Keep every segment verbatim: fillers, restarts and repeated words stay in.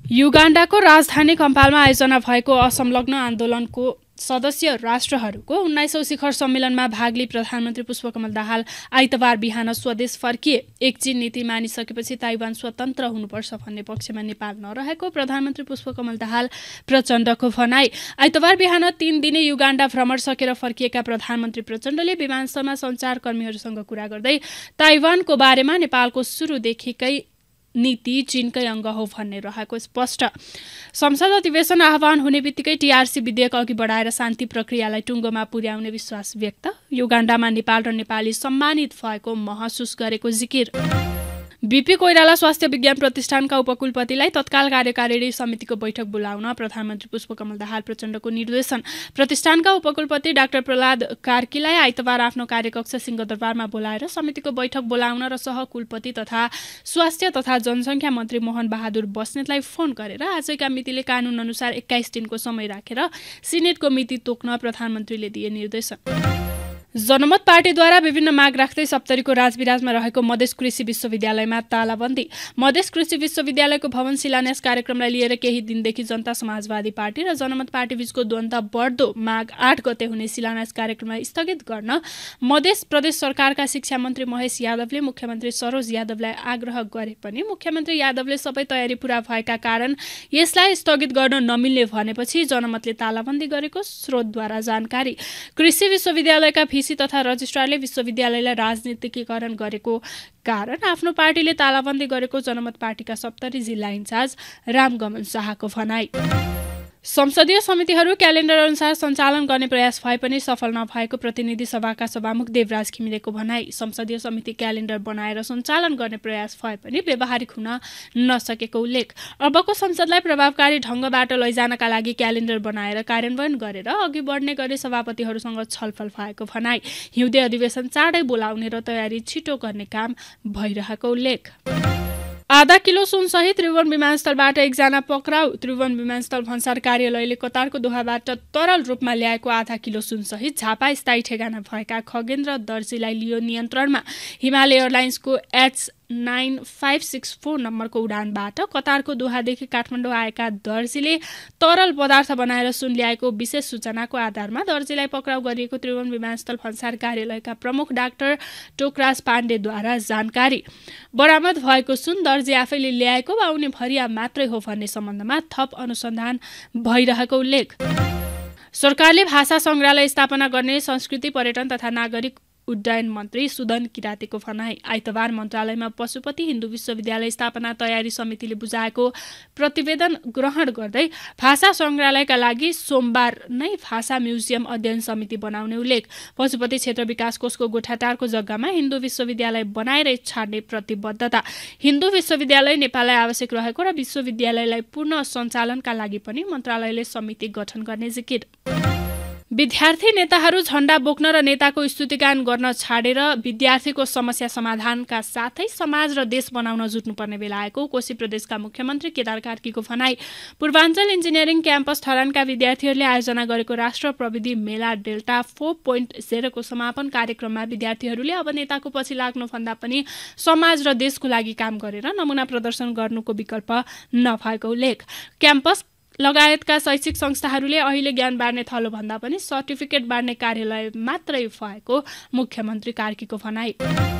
युगाण्डाको राजधानी कम्पालमा आयोजना भएको असंलग्न आन्दोलनको सदस्य राष्ट्रहरूको उन्नाइसौं शिखर सम्मेलनमा भाग लिई प्रधानमन्त्री पुष्पकमल दाहाल आइतबार बिहान स्वदेश फर्किए। एकजन नीति मानिसकेपछि ताइवान स्वतन्त्र हुनुपर्छ भन्ने पक्षमा नेपाल नरहेको प्रधानमन्त्री पुष्पकमल दाहाल प्रचण्डको भनाई। आइतबार बिहान तीन दिने युगाण्डा भ्रमण सकेर फर्किएका प्रधानमन्त्री प्रचण्डले विमानस्थलमा सञ्चारकर्मीहरूसँग कुरा गर्दै ताइवानको बारेमा नेपालको सुरुदेखिकै नीति चीनकै अङ्ग हो भन्ने रहेको स्पष्ट। संसद अधिवेशन आह्वान हुने बित्तिकै टीआरसी विधेयक अघि बढाएर शान्ति प्रक्रियालाई टुङ्गोमा पुर्याउने विश्वास व्यक्त। युगाण्डामा नेपाल र नेपाली सम्मानित भएको महसुस गरेको जिकिर। बीपी कोइराला स्वास्थ्य विज्ञान प्रतिष्ठानका उपकुलपतिलाई तत्काल कार्यकारिणी समितिको बैठक बोलाउन प्रधानमन्त्री पुष्पकमल दाहाल प्रचण्डको निर्देशन। प्रतिष्ठानका उपकुलपति डाक्टर प्रहलाद कार्कीलाई आइतबार आफ्नो कार्यकक्ष सिंहदरबारमा बोलाएर समितिको बैठक बोलाउन र सहकुलपति तथा स्वास्थ्य तथा जनसङ्ख्या मन्त्री मोहन बहादुर बस्नेतलाई फोन गरेर आजैका मितिले कानून अनुसार एक्काइस दिनको समय राखेर सिनेटको मिति तोक्न प्रधानमन्त्रीले दिए निर्देशन। जनमत पार्टीद्वारा विभिन्न माग राख्दै सप्तरीको राजविराजमा रहेको मधेस कृषि विश्वविद्यालयमा तालाबन्दी। मधेस कृषि विश्वविद्यालयको भवन शिलान्यास कार्यक्रमलाई लिएर केही दिनदेखि जनता समाजवादी पार्टी र जनमत पार्टी बीचको द्वन्द्व बढ्दो माघ आठ गते हुने शिलान्यास कार्यक्रमलाई स्थगित गर्न मधेस प्रदेश सरकारका शिक्षा मन्त्री महेश यादवले मुख्यमन्त्री सरोज यादवलाई आग्रह गरे पनि मुख्यमन्त्री यादवले सबै तयारी पूरा भएका कारण यसलाई स्थगित गर्न नमिल्ने भनेपछि जनमतले तालाबन्दी गरेको स्रोतद्वारा जानकारी। कृषि विश्वविद्यालयका भिसी तथा रजिस्ट्रारले विश्वविद्यालयलाई राजनीतिकीकरण गरेको कारण आफ्नो पार्टीले तालाबन्दी गरेको जनमत पार्टीका सप्तरी जिल्ला इन्चार्ज रामगमन शाहको भनाई। संसदीय समितिहरू क्यालेन्डर अनुसार सञ्चालन गर्ने प्रयास भए पनि सफल नभएको प्रतिनिधि सभाका सभामुख देवराज घिमिरेको भनाई। संसदीय समिति क्यालेन्डर बनाएर सञ्चालन गर्ने प्रयास भए पनि व्यावहारिक हुन नसकेको उल्लेख। अबको संसदलाई प्रभावकारी ढङ्गबाट लैजानका लागि क्यालेन्डर बनाएर कार्यान्वयन गरेर अघि बढ्ने गरी सभापतिहरूसँग छलफल भएको भनाई। हिउँदे अधिवेशन चाँडै बोलाउने र तयारी छिटो गर्ने काम भइरहेको उल्लेख। आधा किलो सुनसहित त्रिभुवन विमानस्थलबाट एकजना पक्राउ। त्रिभुवन विमानस्थल भन्सार कार्यालयले कतारको दोहाबाट तरल रूपमा ल्याएको आधा किलो सुनसहित झापा स्थायी ठेगाना भएका खगेन्द्र दर्जीलाई लियो नियन्त्रणमा। हिमाल एयरलाइन्सको H nine five six four नम्बरको उडानबाट कतारको दोहादेखि काठमाडौँ आएका दर्जीले तरल पदार्थ बनाएर सुन ल्याएको विशेष सूचनाको आधारमा दर्जीलाई पक्राउ गरिएको त्रिभुवन विमानस्थल भन्सार कार्यालयका प्रमुख डाक्टर टोकराज पाण्डेद्वारा जानकारी। बरामद भएको सुन दर्जी आफैले ल्याएको वा उनी भरिया मात्रै हो भन्ने सम्बन्धमा थप अनुसन्धान भइरहेको उल्लेख। सरकारले भाषा संग्रहालय स्थापना गर्ने संस्कृति पर्यटन तथा नागरिक उड्डयन मन्त्री सुदन किरातीको भनाई। आइतबार मन्त्रालयमा पशुपति हिन्दू विश्वविद्यालय स्थापना तयारी समितिले बुझाएको प्रतिवेदन ग्रहण गर्दै भाषा संग्रहालयका लागि सोमबार नै भाषा म्युजियम अध्ययन समिति बनाउने उल्लेख। पशुपति क्षेत्र विकास कोषको गोठाटारको जग्गामा हिन्दू विश्वविद्यालय बनाएर छाड्ने प्रतिबद्धता। हिन्दू विश्वविद्यालय नेपाललाई आवश्यक रहेको र विश्वविद्यालयलाई पूर्ण सञ्चालनका लागि पनि मन्त्रालयले समिति गठन गर्ने जिकिर। विद्यार्थी नेताहरू झण्डा बोक्न र नेताको स्तुतिगान गर्न छाडेर विद्यार्थीको समस्या समाधानका साथै समाज र देश बनाउन जुट्नुपर्ने बेला आएको कोशी प्रदेशका मुख्यमन्त्री केदार कार्कीको भनाई। पूर्वाञ्चल इन्जिनियरिङ क्याम्पस थरानका विद्यार्थीहरूले आयोजना गरेको राष्ट्र प्रविधि मेला डेल्टा फोर पोइन्ट जेरोको समापन कार्यक्रममा विद्यार्थीहरूले अब नेताको पछि लाग्नुभन्दा पनि समाज र देशको लागि काम गरेर नमुना प्रदर्शन गर्नुको विकल्प नभएको उल्लेख। क्याम्पस लगायतका शैक्षिक संस्थाहरूले अहिले ज्ञान बाँड्ने थलो भन्दा पनि सर्टिफिकेट बाँड्ने कार्यालय मात्रै भएको मुख्यमन्त्री कार्कीको भनाई।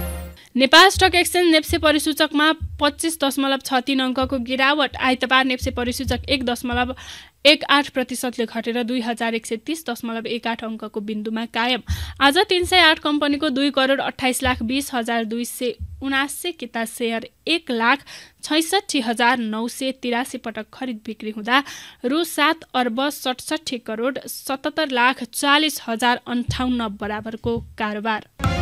नेपाल स्टक एक्सचेन्ज नेप्से परिसूचकमा पच्चीस दशमलव छ तीन अङ्कको गिरावट। आइतबार नेप्से परिसूचक एक दशमलव एक आठ प्रतिशतले घटेर दुई हजार एक सय तीस दशमलव एक आठ अङ्कको बिन्दुमा कायम। आज तीन सय आठ कम्पनीको दुई करोड अठाइस लाख बीस हजार दुई सय उनासी किता सेयर एक लाख छैसठी हजार नौ सय तिरासी पटक खरिद बिक्री हुँदा रु सात अर्ब सडसठी करोड सतहत्तर लाख चालिस हजार अन्ठाउन्न बराबरको कारोबार।